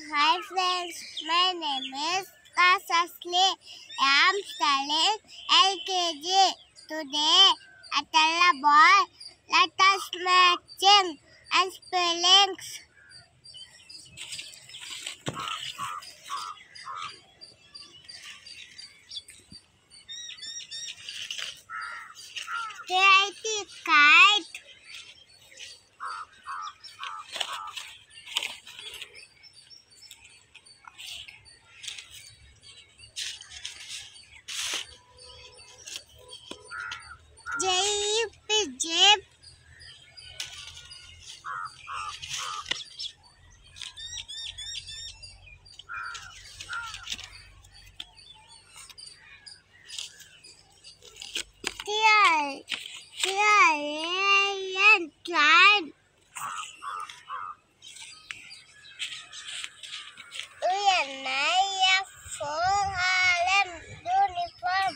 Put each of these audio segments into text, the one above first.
Hi friends, my name is Kasasli. I am studying LKG. Today, I tell about let us matching and spellings. Creative kite, jeep, tear, and tried. Uyanaya for Harlem uniform.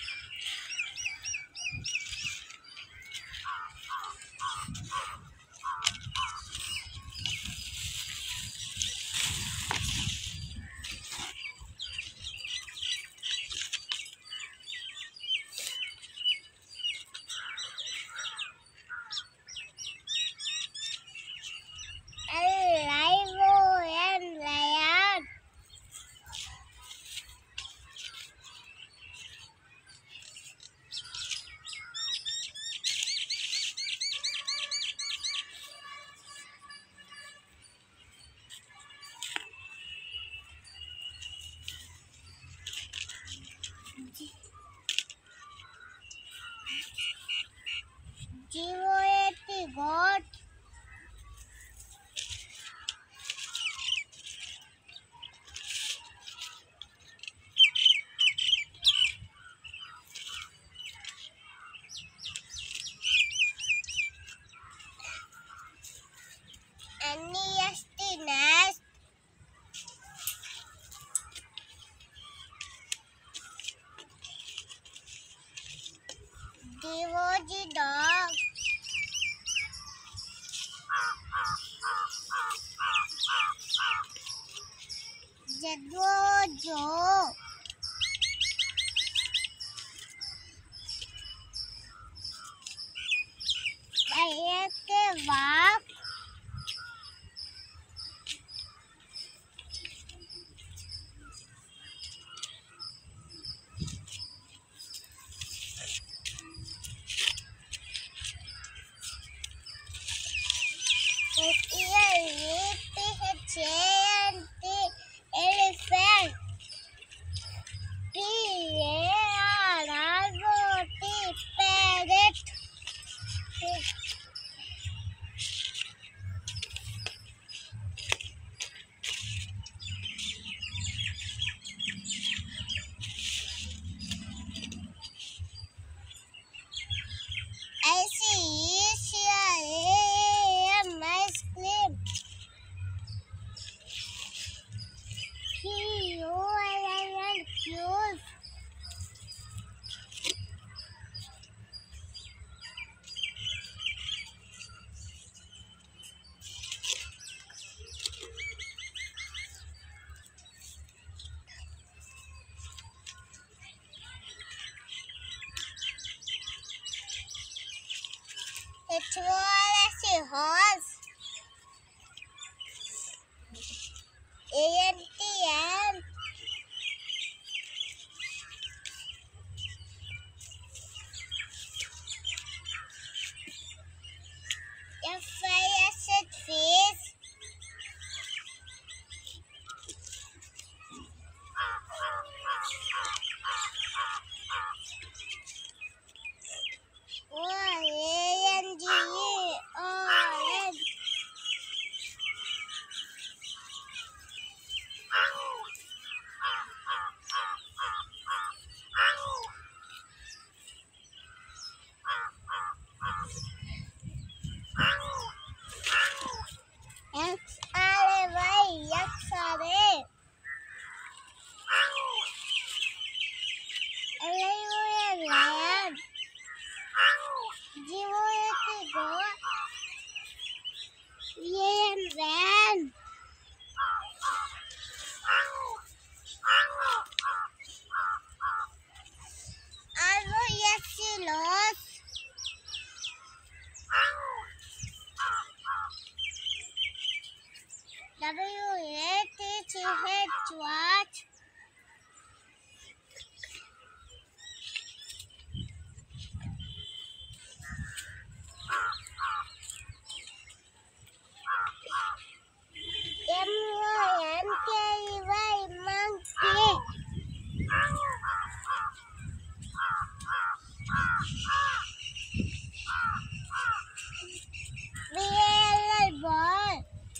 Live and lion. G-O-A-T, goat. N-E-S-T, nest. D-O-G, dog. Z-O, Joe. Y-A-K, walk. S-E-L-E-P-H-A-N-T, elephant. P-A-R-R-O-T, parrot. I-C-E-C-R-A-M, ice cream. Q-U-I-L-L, cute. H-O-R-S-E, horse. A-N-T-N, F-I-S-H, fish. O-A-N-G-E, orange. W-A-T-C-H, watch. M-O-N-K-E-Y, monkey. B-A-L-L, ball.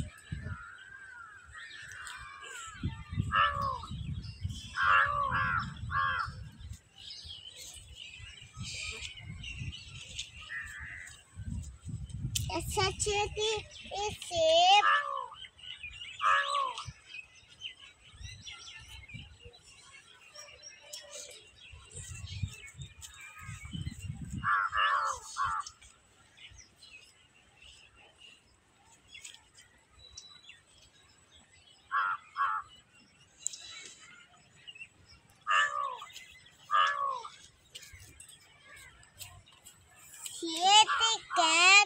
S-H-A-T is shape. C-A-T, cat.